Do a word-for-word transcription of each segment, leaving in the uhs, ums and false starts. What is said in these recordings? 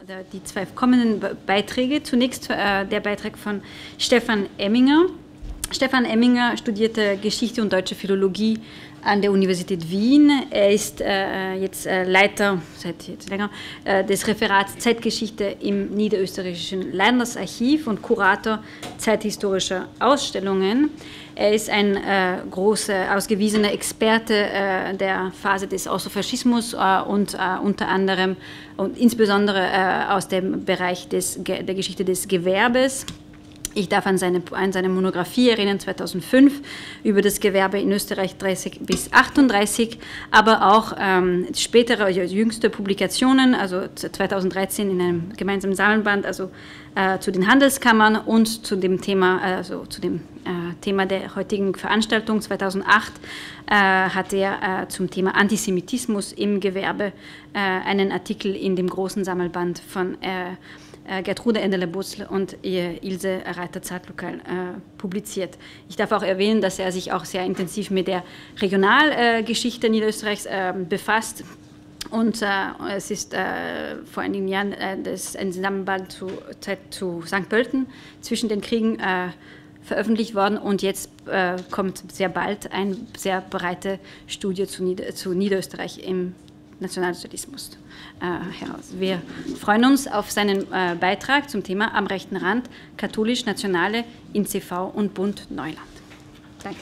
die zwei kommenden Beiträge. Zunächst äh, der Beitrag von Stefan Emminger. Stefan Emminger studierte Geschichte und Deutsche Philologie an der Universität Wien. Er ist äh, jetzt äh, Leiter seit jetzt länger äh, des Referats Zeitgeschichte im Niederösterreichischen Landesarchiv und Kurator zeithistorischer Ausstellungen. Er ist ein äh, großer, ausgewiesener Experte äh, der Phase des Austrofaschismus äh, und äh, unter anderem und insbesondere äh, aus dem Bereich des, der Geschichte des Gewerbes. Ich darf an seine, an seine Monographie erinnern, zweitausendfünf, über das Gewerbe in Österreich dreißig bis achtunddreißig, aber auch ähm, spätere, also jüngste Publikationen, also zweitausenddreizehn in einem gemeinsamen Sammelband, also äh, zu den Handelskammern und zu dem Thema, also zu dem äh, Thema der heutigen Veranstaltung zweitausendacht, äh, hat er äh, zum Thema Antisemitismus im Gewerbe äh, einen Artikel in dem großen Sammelband von äh, Gertrude Endeler-Butzl und Ilse Reiter-Zartlukal äh, publiziert. Ich darf auch erwähnen, dass er sich auch sehr intensiv mit der Regionalgeschichte äh, Niederösterreichs äh, befasst. Und äh, es ist äh, vor einigen Jahren äh, das, ein Zusammenband zu, zu Sankt Pölten zwischen den Kriegen äh, veröffentlicht worden. Und jetzt äh, kommt sehr bald eine sehr breite Studie zu, Nieder zu Niederösterreich im Nationalsozialismus äh, heraus. Wir freuen uns auf seinen äh, Beitrag zum Thema Am rechten Rand, katholisch-nationale in C V und Bund Neuland. Danke.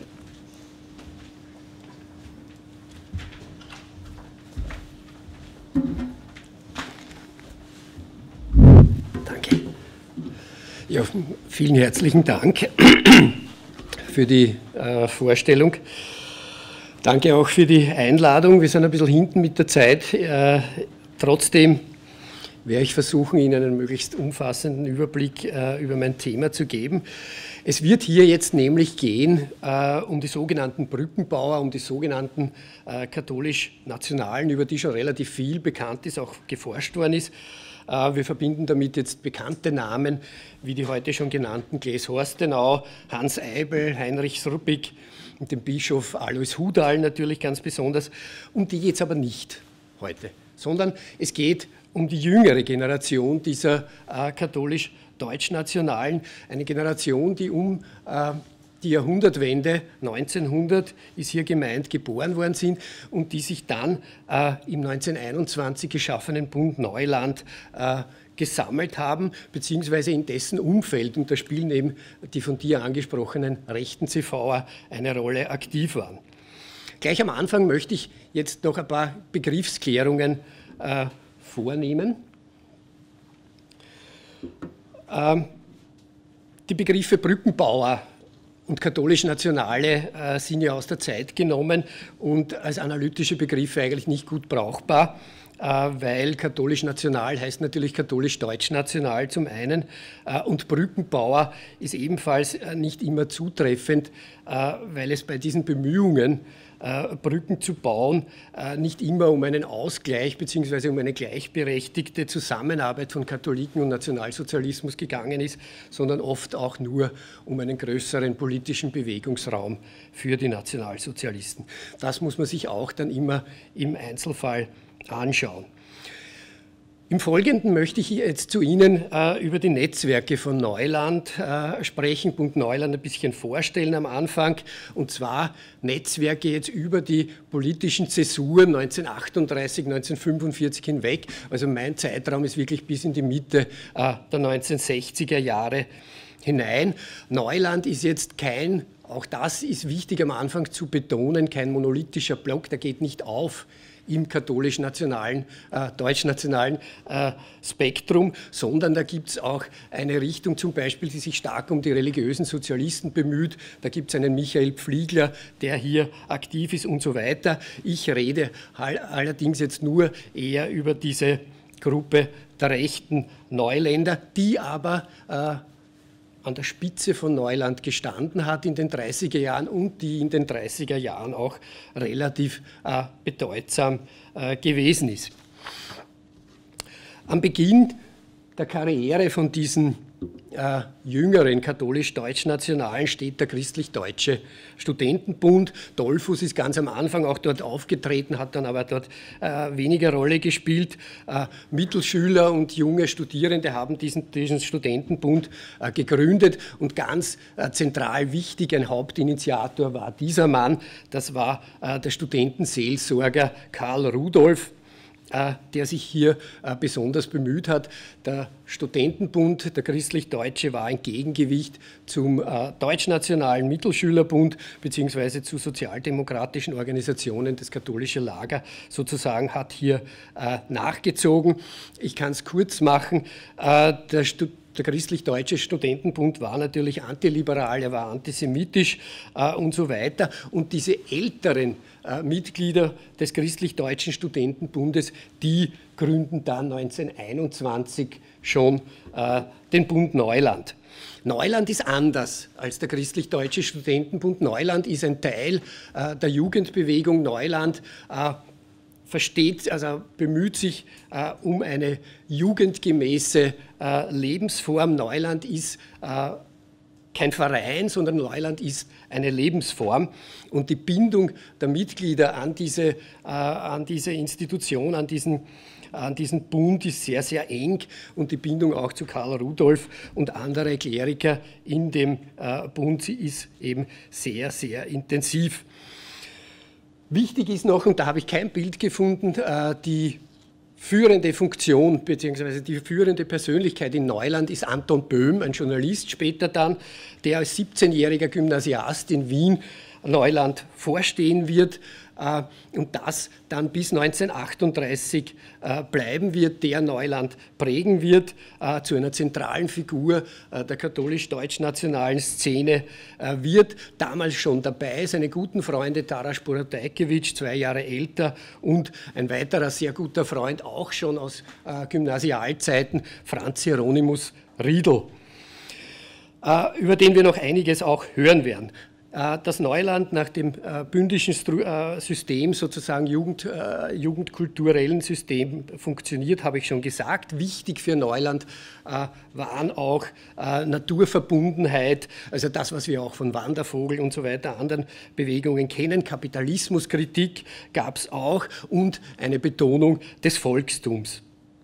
Danke. Ja, vielen herzlichen Dank für die äh, Vorstellung. Danke auch für die Einladung. Wir sind ein bisschen hinten mit der Zeit. Äh, trotzdem werde ich versuchen, Ihnen einen möglichst umfassenden Überblick äh, über mein Thema zu geben. Es wird hier jetzt nämlich gehen äh, um die sogenannten Brückenbauer, um die sogenannten äh, katholisch-nationalen, über die schon relativ viel bekannt ist, auch geforscht worden ist. Äh, wir verbinden damit jetzt bekannte Namen, wie die heute schon genannten Gles Horstenau, Hans Eibel, Heinrich Sruppig, und den Bischof Alois Hudal natürlich ganz besonders. Um die geht es aber nicht heute, sondern es geht um die jüngere Generation dieser äh, katholisch-deutsch-nationalen, eine Generation, die um äh, die Jahrhundertwende, neunzehnhundert ist hier gemeint, geboren worden sind und die sich dann äh, im neunzehnhunderteinundzwanzig geschaffenen Bund Neuland äh, gesammelt haben, beziehungsweise in dessen Umfeld, und da spielen eben die von dir angesprochenen rechten C V'er eine Rolle, aktiv waren. Gleich am Anfang möchte ich jetzt noch ein paar Begriffsklärungen äh, vornehmen. Ähm, die Begriffe Brückenbauer und katholisch-nationale äh, sind ja aus der Zeit genommen und als analytische Begriffe eigentlich nicht gut brauchbar, weil katholisch-national heißt natürlich katholisch-deutsch-national zum einen und Brückenbauer ist ebenfalls nicht immer zutreffend, weil es bei diesen Bemühungen, Brücken zu bauen, nicht immer um einen Ausgleich bzw. um eine gleichberechtigte Zusammenarbeit von Katholiken und Nationalsozialismus gegangen ist, sondern oft auch nur um einen größeren politischen Bewegungsraum für die Nationalsozialisten. Das muss man sich auch dann immer im Einzelfall anschauen. Im Folgenden möchte ich jetzt zu Ihnen äh, über die Netzwerke von Neuland äh, sprechen, Bund Neuland ein bisschen vorstellen am Anfang, und zwar Netzwerke jetzt über die politischen Zäsuren neunzehnhundertachtunddreißig, neunzehnhundertfünfundvierzig hinweg. Also mein Zeitraum ist wirklich bis in die Mitte äh, der neunzehnhundertsechziger Jahre hinein. Neuland ist jetzt kein, auch das ist wichtig am Anfang zu betonen, kein monolithischer Block, der geht nicht auf im katholisch-nationalen, äh, deutsch-nationalen äh, Spektrum, sondern da gibt es auch eine Richtung zum Beispiel, die sich stark um die religiösen Sozialisten bemüht. Da gibt es einen Michael Pfliegler, der hier aktiv ist und so weiter. Ich rede all, allerdings jetzt nur eher über diese Gruppe der rechten Neuländer, die aber äh, an der Spitze von Neuland gestanden hat in den dreißiger Jahren und die in den dreißiger Jahren auch relativ äh, bedeutsam äh, gewesen ist. Am Beginn der Karriere von diesen äh, jüngeren katholisch-deutsch-nationalen steht der Christlich-Deutsche Studentenbund. Dollfuß ist ganz am Anfang auch dort aufgetreten, hat dann aber dort äh, weniger Rolle gespielt. Äh, Mittelschüler und junge Studierende haben diesen, diesen Studentenbund äh, gegründet und ganz äh, zentral wichtig, ein Hauptinitiator war dieser Mann, das war äh, der Studentenseelsorger Karl Rudolf, der sich hier besonders bemüht hat. Der Studentenbund, der Christlich-Deutsche, war ein Gegengewicht zum deutschnationalen Mittelschülerbund beziehungsweise zu sozialdemokratischen Organisationen. Das katholische Lager sozusagen hat hier nachgezogen. Ich kann es kurz machen. Der Stud Der Christlich-Deutsche Studentenbund war natürlich antiliberal, er war antisemitisch äh, und so weiter. Und diese älteren äh, Mitglieder des Christlich-Deutschen Studentenbundes, die gründen dann neunzehnhunderteinundzwanzig schon äh, den Bund Neuland. Neuland ist anders als der Christlich-Deutsche Studentenbund. Neuland ist ein Teil äh, der Jugendbewegung. Neuland äh, versteht, also bemüht sich äh, um eine jugendgemäße äh, Lebensform. Neuland ist äh, kein Verein, sondern Neuland ist eine Lebensform. Und die Bindung der Mitglieder an diese, äh, an diese Institution, an diesen, an diesen Bund ist sehr, sehr eng. Und die Bindung auch zu Karl Rudolf und andere Kleriker in dem äh, Bund ist eben sehr, sehr intensiv. Wichtig ist noch, und da habe ich kein Bild gefunden, die führende Funktion bzw. die führende Persönlichkeit in Neuland ist Anton Böhm, ein Journalist später dann, der als siebzehnjähriger Gymnasiast in Wien Neuland vorstehen wird und das dann bis neunzehnhundertachtunddreißig bleiben wird, der Neuland prägen wird, zu einer zentralen Figur der katholisch-deutsch-nationalen Szene wird, damals schon dabei, seine guten Freunde Taras Borodajkiewicz, zwei Jahre älter, und ein weiterer sehr guter Freund, auch schon aus Gymnasialzeiten, Franz Hieronymus Riedl, über den wir noch einiges auch hören werden. Das Neuland nach dem bündischen System, sozusagen Jugend, jugendkulturellen System funktioniert, habe ich schon gesagt. Wichtig für Neuland waren auch Naturverbundenheit, also das, was wir auch von Wandervogel und so weiter, anderen Bewegungen kennen. Kapitalismuskritik gab es auch und eine Betonung des Volkstums.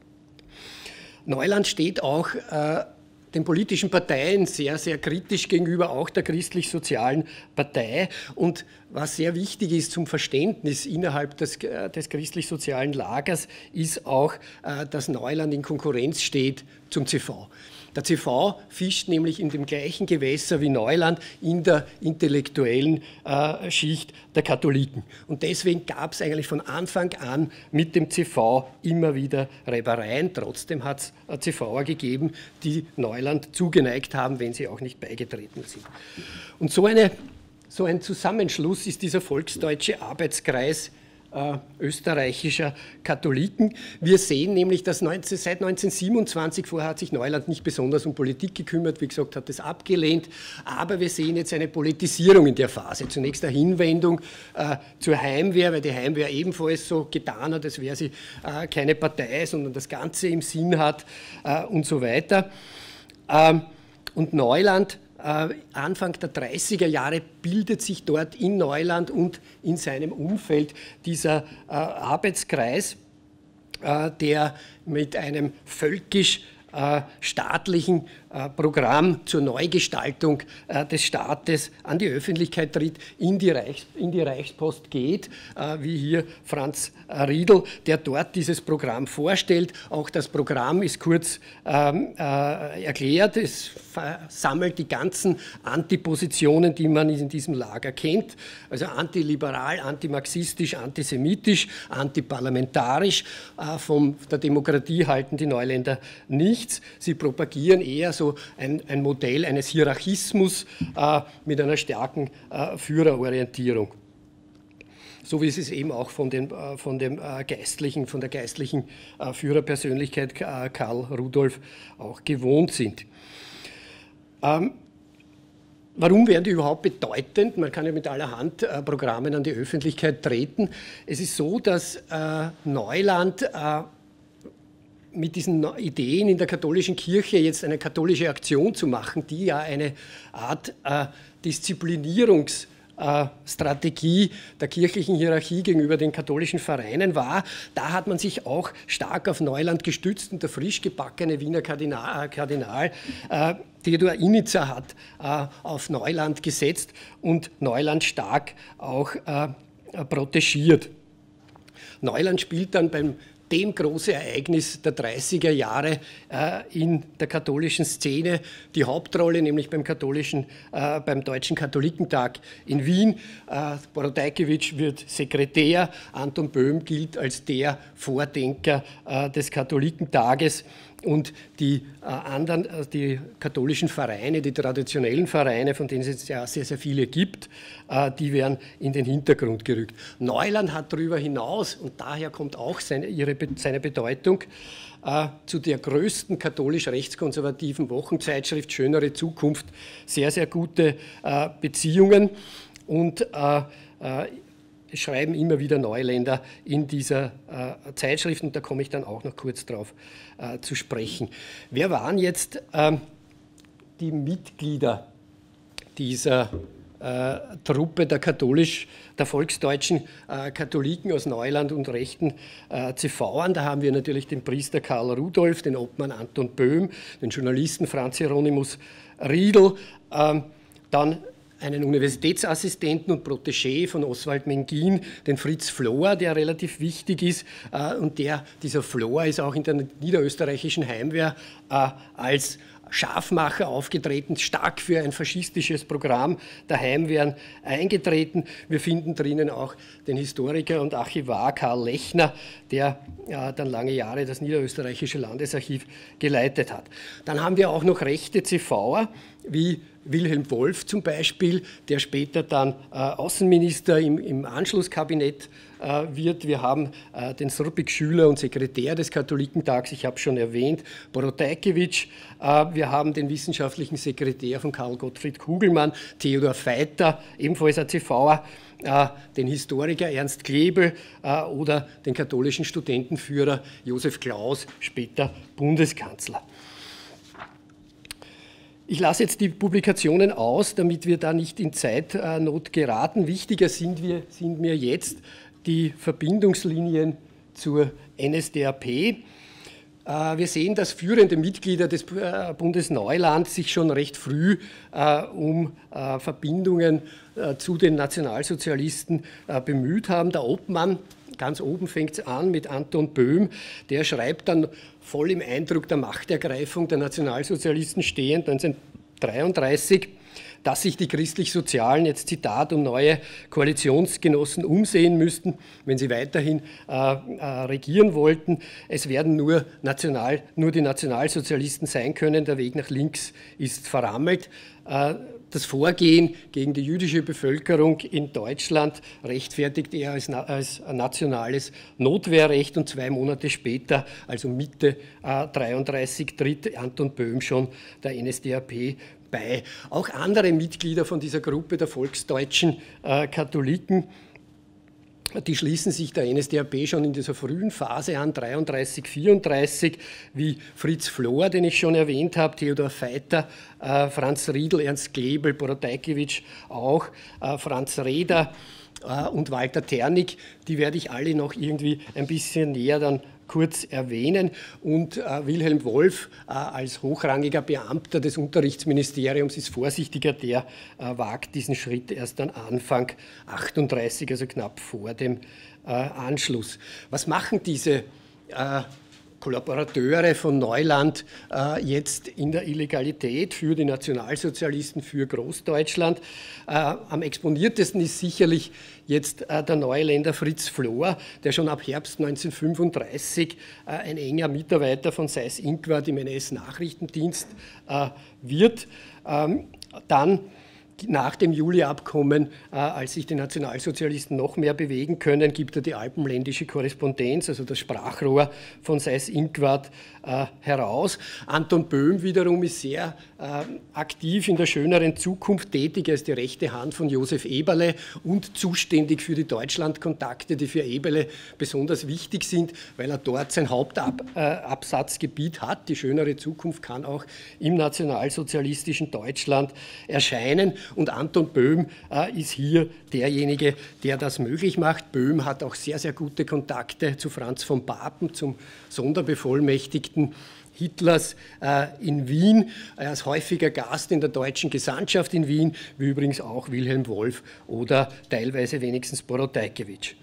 Neuland steht auch den politischen Parteien sehr, sehr kritisch gegenüber, auch der christlich-sozialen Partei. Und was sehr wichtig ist zum Verständnis innerhalb des, des christlich-sozialen Lagers, ist auch, dass Neuland in Konkurrenz steht zum C V. Der C V fischt nämlich in dem gleichen Gewässer wie Neuland in der intellektuellen äh, Schicht der Katholiken. Und deswegen gab es eigentlich von Anfang an mit dem C V immer wieder Reibereien. Trotzdem hat es C Vler gegeben, die Neuland zugeneigt haben, wenn sie auch nicht beigetreten sind. Und so, eine, so ein Zusammenschluss ist dieser Volksdeutsche Arbeitskreis Äh, österreichischer Katholiken. Wir sehen nämlich, dass neunzehn, seit neunzehnhundertsiebenundzwanzig, vorher hat sich Neuland nicht besonders um Politik gekümmert, wie gesagt, hat es abgelehnt, aber wir sehen jetzt eine Politisierung in der Phase. Zunächst eine Hinwendung äh, zur Heimwehr, weil die Heimwehr ebenfalls so getan hat, als wäre sie äh, keine Partei, sondern das Ganze im Sinn hat äh, und so weiter. Ähm, und Neuland Anfang der dreißiger Jahre bildet sich dort in Neuland und in seinem Umfeld dieser äh, Arbeitskreis, äh, der mit einem völkisch-staatlichen äh, Programm zur Neugestaltung äh, des Staates an die Öffentlichkeit tritt, in die, Reichs-, in die Reichspost geht, äh, wie hier Franz Riedl, der dort dieses Programm vorstellt. Auch das Programm ist kurz ähm, äh, erklärt. Es sammelt die ganzen Antipositionen, die man in diesem Lager kennt, also antiliberal, antimarxistisch, antisemitisch, antiparlamentarisch. Äh, von der Demokratie halten die Neuländer nichts. Sie propagieren eher so ein, ein Modell eines Hierarchismus äh, mit einer starken äh, Führerorientierung. So wie sie es eben auch von, den, äh, von, dem, äh, geistlichen, von der geistlichen äh, Führerpersönlichkeit äh, Karl Rudolf auch gewohnt sind. Ähm, Warum werden die überhaupt bedeutend? Man kann ja mit allerhand äh, Programmen an die Öffentlichkeit treten. Es ist so, dass äh, Neuland äh, mit diesen Ideen in der katholischen Kirche jetzt eine katholische Aktion zu machen, die ja eine Art äh, Disziplinierungs- Strategie der kirchlichen Hierarchie gegenüber den katholischen Vereinen war. Da hat man sich auch stark auf Neuland gestützt und der frisch gebackene Wiener Kardinal, Kardinal äh, Theodor Initzer hat äh, auf Neuland gesetzt und Neuland stark auch äh, protegiert. Neuland spielt dann beim dem große Ereignis der dreißiger Jahre äh, in der katholischen Szene die Hauptrolle, nämlich beim, katholischen, äh, beim Deutschen Katholikentag in Wien. Äh, Borodajkiewicz wird Sekretär, Anton Böhm gilt als der Vordenker äh, des Katholikentages. Und die äh, anderen, äh, die katholischen Vereine, die traditionellen Vereine, von denen es ja sehr, sehr viele gibt, äh, die werden in den Hintergrund gerückt. Neuland hat darüber hinaus, und daher kommt auch seine, ihre, seine Bedeutung, äh, zu der größten katholisch-rechtskonservativen Wochenzeitschrift Schönere Zukunft sehr, sehr gute äh, Beziehungen und äh, äh, schreiben immer wieder Neuländer in dieser äh, Zeitschrift und da komme ich dann auch noch kurz drauf äh, zu sprechen. Wer waren jetzt ähm, die Mitglieder dieser äh, Truppe der katholisch, der volksdeutschen äh, Katholiken aus Neuland und rechten äh, C V-ern? Da haben wir natürlich den Priester Karl Rudolf, den Obmann Anton Böhm, den Journalisten Franz Hieronymus Riedl, ähm, dann einen Universitätsassistenten und Protégé von Oswald Mengin, den Fritz Flohr, der relativ wichtig ist. Und der, dieser Flohr ist auch in der niederösterreichischen Heimwehr als Scharfmacher aufgetreten, stark für ein faschistisches Programm der Heimwehren eingetreten. Wir finden drinnen auch den Historiker und Archivar Karl Lechner, der äh, dann lange Jahre das niederösterreichische Landesarchiv geleitet hat. Dann haben wir auch noch rechte C V'er, wie Wilhelm Wolf zum Beispiel, der später dann äh, Außenminister im, im Anschlusskabinett äh, wird. Wir haben äh, den Srbik-Schüler und Sekretär des Katholikentags, ich habe schon erwähnt, Borodajkiewicz. Äh, wir haben den wissenschaftlichen Sekretär von Karl Gottfried Kugelmann, Theodor Veiter, ebenfalls ein C V'er, äh, den Historiker Ernst Klebel äh, oder den katholischen Studentenführer Josef Klaus, später Bundeskanzler. Ich lasse jetzt die Publikationen aus, damit wir da nicht in Zeitnot geraten. Wichtiger sind, wir, sind mir jetzt die Verbindungslinien zur N S D A P. Wir sehen, dass führende Mitglieder des Bundes Neuland sich schon recht früh um Verbindungen zu den Nationalsozialisten bemüht haben. Der Obmann, ganz oben fängt es an mit Anton Böhm, der schreibt dann voll im Eindruck der Machtergreifung der Nationalsozialisten stehend neunzehnhundertdreiunddreißig, dass sich die Christlich-Sozialen jetzt, Zitat, um neue Koalitionsgenossen umsehen müssten, wenn sie weiterhin äh, äh, regieren wollten. Es werden nur, National, nur die Nationalsozialisten sein können, der Weg nach links ist verrammelt. Äh, Das Vorgehen gegen die jüdische Bevölkerung in Deutschland rechtfertigt er als, als nationales Notwehrrecht und zwei Monate später, also Mitte neunzehnhundertdreiunddreißig, tritt Anton Böhm schon der N S D A P bei. Auch andere Mitglieder von dieser Gruppe der volksdeutschen äh, Katholiken, die schließen sich der N S D A P schon in dieser frühen Phase an, dreiunddreißig, vierunddreißig, wie Fritz Flohr, den ich schon erwähnt habe, Theodor Veiter, äh, Franz Riedl, Ernst Klebel, Borodajkiewicz auch, äh, Franz Reder äh, und Walter Ternig. Die werde ich alle noch irgendwie ein bisschen näher dann kurz erwähnen. Und äh, Wilhelm Wolf äh, als hochrangiger Beamter des Unterrichtsministeriums ist vorsichtiger, der äh, wagt diesen Schritt erst dann Anfang achtunddreißig, also knapp vor dem äh, Anschluss. Was machen diese äh, Kollaborateure von Neuland äh, jetzt in der Illegalität für die Nationalsozialisten, für Großdeutschland? Äh, am exponiertesten ist sicherlich jetzt äh, der Neuländer Fritz Flohr, der schon ab Herbst neunzehnhundertfünfunddreißig äh, ein enger Mitarbeiter von Seyß-Inquart im N S-Nachrichtendienst äh, wird. Ähm, dann nach dem Juli-Abkommen, äh, als sich die Nationalsozialisten noch mehr bewegen können, gibt er die Alpenländische Korrespondenz, also das Sprachrohr von Seyß-Inquart, äh, heraus. Anton Böhm wiederum ist sehr äh, aktiv in der schöneren Zukunft tätig. Er ist die rechte Hand von Josef Eberle und zuständig für die Deutschlandkontakte, die für Eberle besonders wichtig sind, weil er dort sein Hauptabsatzgebiet hat. Die schönere Zukunft kann auch im nationalsozialistischen Deutschland erscheinen. Und Anton Böhm äh, ist hier derjenige, der das möglich macht. Böhm hat auch sehr, sehr gute Kontakte zu Franz von Papen, zum Sonderbevollmächtigten Hitlers äh, in Wien. Er ist häufiger Gast in der deutschen Gesandtschaft in Wien, wie übrigens auch Wilhelm Wolff oder teilweise wenigstens Borodajkewitsch.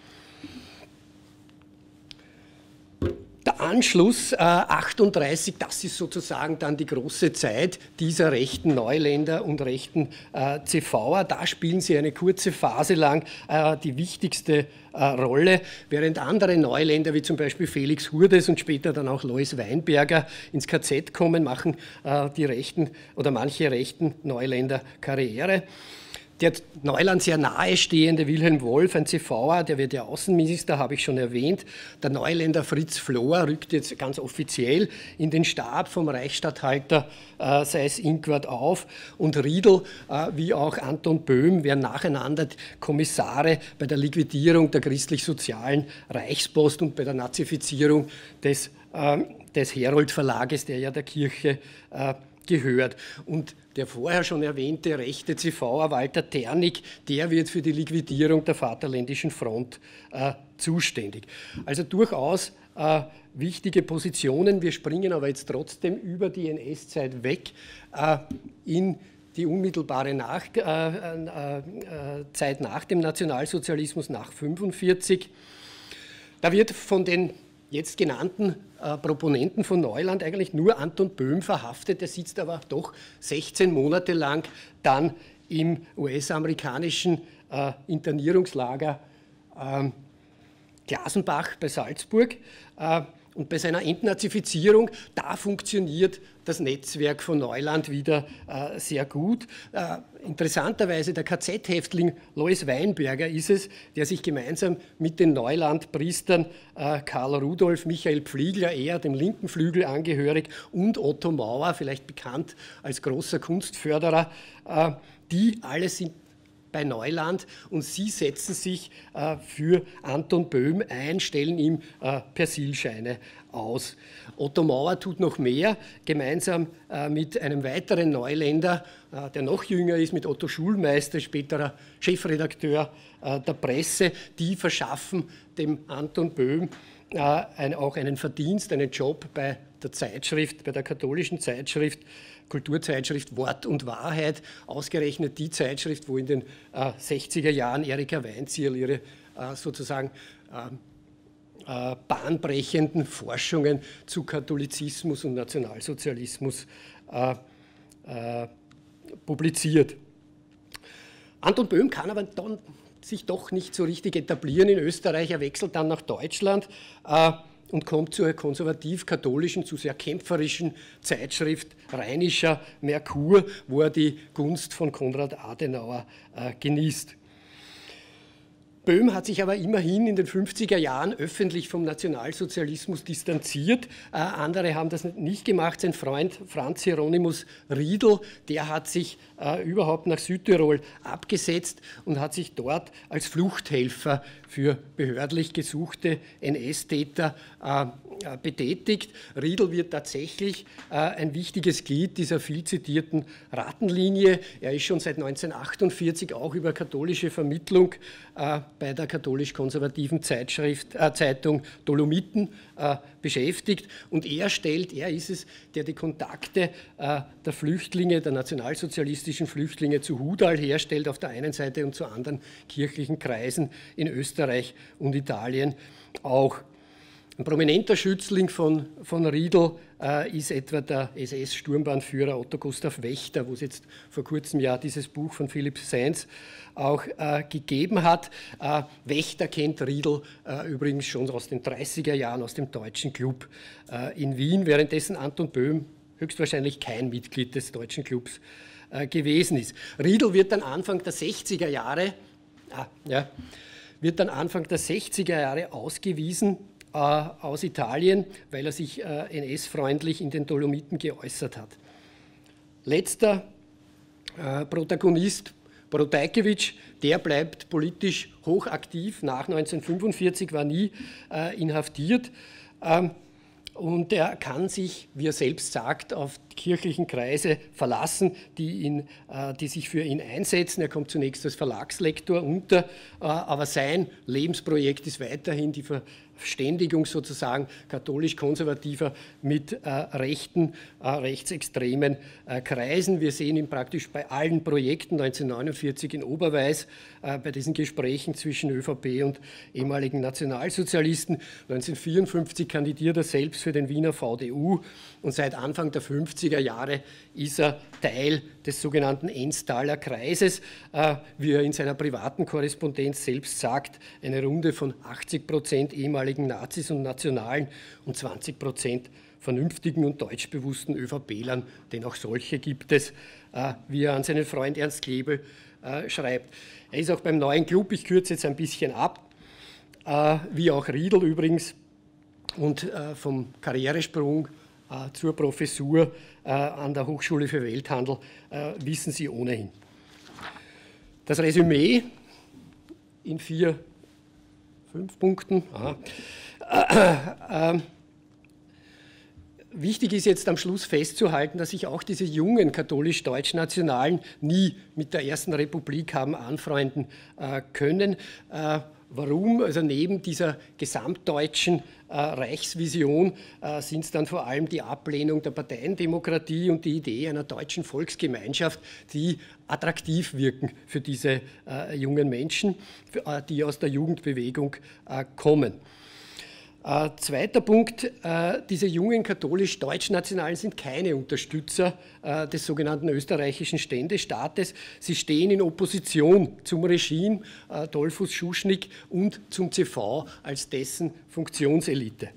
Der Anschluss äh, achtunddreißig, das ist sozusagen dann die große Zeit dieser rechten Neuländer und rechten äh, C V'er. Da spielen sie eine kurze Phase lang äh, die wichtigste äh, Rolle, während andere Neuländer wie zum Beispiel Felix Hurdes und später dann auch Lois Weinberger ins K Z kommen, machen äh, die rechten oder manche rechten Neuländer Karriere. Der Neuland sehr nahestehende Wilhelm Wolff, ein C V'er, der wird ja Außenminister, habe ich schon erwähnt. Der Neuländer Fritz Flohr rückt jetzt ganz offiziell in den Stab vom Reichsstatthalter äh, Seyß-Inquart auf. Und Riedl, äh, wie auch Anton Böhm, werden nacheinander Kommissare bei der Liquidierung der christlich-sozialen Reichspost und bei der Nazifizierung des, äh, des Herold-Verlages, der ja der Kirche äh, gehört. Und der vorher schon erwähnte rechte C V'er Walter Ternig, der wird für die Liquidierung der Vaterländischen Front äh, zuständig. Also durchaus äh, wichtige Positionen. Wir springen aber jetzt trotzdem über die N S-Zeit weg äh, in die unmittelbare nach, äh, äh, äh, Zeit nach dem Nationalsozialismus, nach fünfundvierzig. Da wird von den jetzt genannten äh, Proponenten von Neuland eigentlich nur Anton Böhm verhaftet. Der sitzt aber doch sechzehn Monate lang dann im U S-amerikanischen äh, Internierungslager äh, Glasenbach bei Salzburg. Äh, und bei seiner Entnazifizierung, da funktioniert das Netzwerk von Neuland wieder äh, sehr gut. Äh, interessanterweise der K Z-Häftling Lois Weinberger ist es, der sich gemeinsam mit den Neuland-Priestern äh, Karl Rudolf, Michael Pfliegler, eher dem linken Flügel angehörig, und Otto Mauer, vielleicht bekannt als großer Kunstförderer, äh, die alle sind bei Neuland, und sie setzen sich äh, für Anton Böhm ein, stellen ihm äh, Persilscheine aus. Otto Mauer tut noch mehr, gemeinsam äh, mit einem weiteren Neuländer, äh, der noch jünger ist, mit Otto Schulmeister, späterer Chefredakteur äh, der Presse. Die verschaffen dem Anton Böhm äh, ein, auch einen Verdienst, einen Job bei der Zeitschrift, bei der katholischen Zeitschrift, Kulturzeitschrift Wort und Wahrheit, ausgerechnet die Zeitschrift, wo in den äh, sechziger Jahren Erika Weinzierl ihre äh, sozusagen äh, äh, bahnbrechenden Forschungen zu Katholizismus und Nationalsozialismus äh, äh, publiziert. Anton Böhm kann aber dann sich doch nicht so richtig etablieren in Österreich. Er wechselt dann nach Deutschland äh, und kommt zur konservativ-katholischen, zu sehr kämpferischen Zeitschrift Rheinischer Merkur, wo er die Gunst von Konrad Adenauer äh, genießt. Böhm hat sich aber immerhin in den fünfziger Jahren öffentlich vom Nationalsozialismus distanziert. Äh, andere haben das nicht gemacht. Sein Freund Franz Hieronymus Riedl, der hat sich äh, überhaupt nach Südtirol abgesetzt und hat sich dort als Fluchthelfer für behördlich gesuchte N S-Täter äh, betätigt. Riedl wird tatsächlich äh, ein wichtiges Glied dieser viel zitierten Rattenlinie. Er ist schon seit neunzehnhundertachtundvierzig auch über katholische Vermittlung äh, bei der katholisch-konservativen Zeitschrift, äh, Zeitung Dolomiten äh, beschäftigt. Und er stellt, er ist es, der die Kontakte äh, der Flüchtlinge, der nationalsozialistischen Flüchtlinge zu Hudal herstellt auf der einen Seite und zu anderen kirchlichen Kreisen in Österreich und Italien auch. Ein prominenter Schützling von, von Riedl äh, ist etwa der S S-Sturmbahnführer Otto Gustav Wächter, wo es jetzt vor kurzem ja dieses Buch von Philipp Sainz auch äh, gegeben hat. Äh, Wächter kennt Riedl äh, übrigens schon aus den dreißiger Jahren, aus dem Deutschen Club äh, in Wien, währenddessen Anton Böhm höchstwahrscheinlich kein Mitglied des Deutschen Clubs äh, gewesen ist. Riedl wird dann Anfang der sechziger Jahre, ah, ja, wird dann Anfang der sechziger Jahre ausgewiesen äh, aus Italien, weil er sich äh, N S-freundlich in den Dolomiten geäußert hat. Letzter äh, Protagonist, Protajkević, der bleibt politisch hochaktiv, nach neunzehnhundertfünfundvierzig, war nie äh, inhaftiert. Ähm, Und er kann sich, wie er selbst sagt, auf die kirchlichen Kreise verlassen, die, ihn, die sich für ihn einsetzen. Er kommt zunächst als Verlagslektor unter, aber sein Lebensprojekt ist weiterhin die Verständigung sozusagen katholisch-konservativer mit äh, rechten, äh, rechtsextremen äh, Kreisen. Wir sehen ihn praktisch bei allen Projekten neunzehnhundertneunundvierzig in Oberweis, äh, bei diesen Gesprächen zwischen ÖVP und ehemaligen Nationalsozialisten. neunzehnhundertvierundfünfzig kandidiert er selbst für den Wiener V D U und seit Anfang der fünfziger Jahre ist er Teil des sogenannten Ennstaler Kreises, äh, wie er in seiner privaten Korrespondenz selbst sagt, eine Runde von achtzig Prozent ehemaligen Nazis und Nationalen und zwanzig Prozent vernünftigen und deutschbewussten ÖVPlern, denn auch solche gibt es, äh, wie er an seinen Freund Ernst Klebel äh, schreibt. Er ist auch beim neuen Club, ich kürze jetzt ein bisschen ab, äh, wie auch Riedl übrigens, und äh, vom Karrieresprung äh, zur Professur äh, an der Hochschule für Welthandel äh, wissen Sie ohnehin. Das Resümee in vier, fünf Punkten. Äh, äh, äh, Wichtig ist jetzt am Schluss festzuhalten, dass sich auch diese jungen katholisch-deutsch-Nationalen nie mit der Ersten Republik haben anfreunden äh, können. Äh, warum? Also neben dieser gesamtdeutschen äh, Reichsvision äh, sind es dann vor allem die Ablehnung der Parteiendemokratie und die Idee einer deutschen Volksgemeinschaft, die attraktiv wirken für diese äh, jungen Menschen, für, äh, die aus der Jugendbewegung äh, kommen. Äh, zweiter Punkt, äh, diese jungen katholisch-deutsch-Nationalen sind keine Unterstützer äh, des sogenannten österreichischen Ständestaates. Sie stehen in Opposition zum Regime äh, Dollfuß Schuschnigg und zum C V als dessen Funktionselite.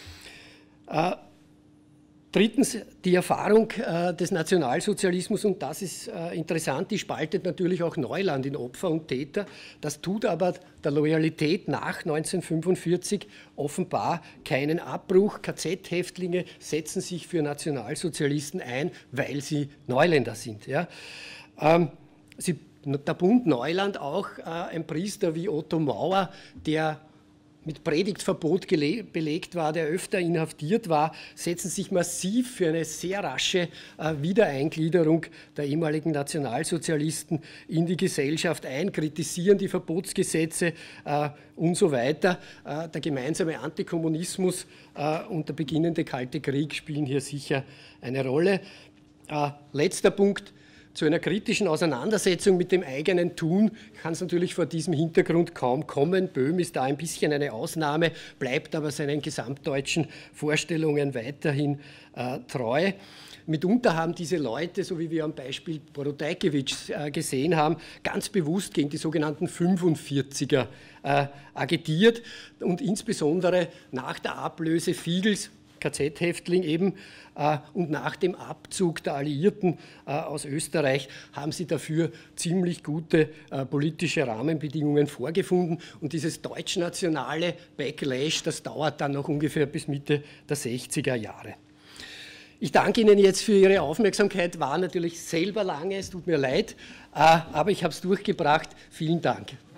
Äh, Drittens, die Erfahrung äh, des Nationalsozialismus, und das ist äh, interessant, die spaltet natürlich auch Neuland in Opfer und Täter. Das tut aber der Loyalität nach neunzehnhundertfünfundvierzig offenbar keinen Abbruch. K Z-Häftlinge setzen sich für Nationalsozialisten ein, weil sie Neuländer sind. Ja. Ähm, sie, der Bund Neuland auch äh, ein Priester wie Otto Mauer, der mit Predigtverbot belegt war, der öfter inhaftiert war, setzen sich massiv für eine sehr rasche äh, Wiedereingliederung der ehemaligen Nationalsozialisten in die Gesellschaft ein, kritisieren die Verbotsgesetze äh, und so weiter. Äh, der gemeinsame Antikommunismus äh, und der beginnende Kalte Krieg spielen hier sicher eine Rolle. Äh, letzter Punkt. Zu einer kritischen Auseinandersetzung mit dem eigenen Tun kann es natürlich vor diesem Hintergrund kaum kommen. Böhm ist da ein bisschen eine Ausnahme, bleibt aber seinen gesamtdeutschen Vorstellungen weiterhin äh, treu. Mitunter haben diese Leute, so wie wir am Beispiel Protajkević äh, gesehen haben, ganz bewusst gegen die sogenannten fünfundvierziger äh, agitiert und insbesondere nach der Ablöse Fiegels, K Z-Häftling eben, äh, und nach dem Abzug der Alliierten äh, aus Österreich haben sie dafür ziemlich gute äh, politische Rahmenbedingungen vorgefunden. Und dieses deutschnationale Backlash, das dauert dann noch ungefähr bis Mitte der sechziger Jahre. Ich danke Ihnen jetzt für Ihre Aufmerksamkeit, war natürlich selber lange, es tut mir leid, äh, aber ich habe es durchgebracht. Vielen Dank.